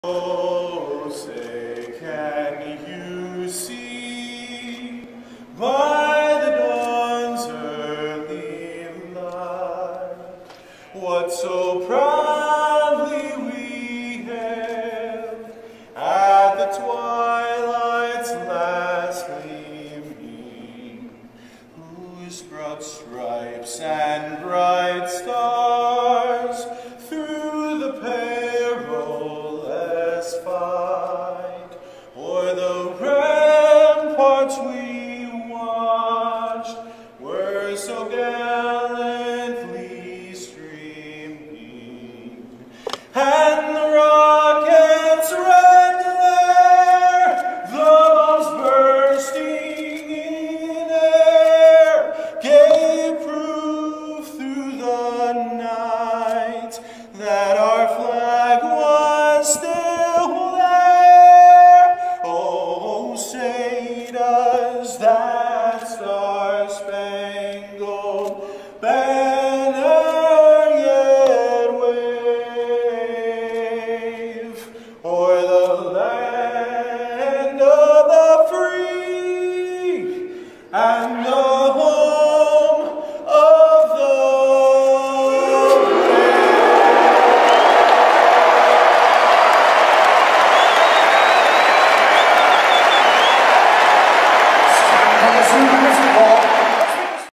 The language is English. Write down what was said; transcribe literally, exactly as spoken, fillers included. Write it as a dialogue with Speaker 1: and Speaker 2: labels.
Speaker 1: Oh, say, can you see by the dawn's early light what so proudly we hailed at the twilight's last gleaming, whose broad stripes and bright stars through the perilous fight o'er the ramparts we watched were so gallantly streaming, and the rockets' red glare, the bombs bursting in air, gave proof through the night that our flag was still there. Oh, say does that star-spangled banner yet wave o'er the land of the free and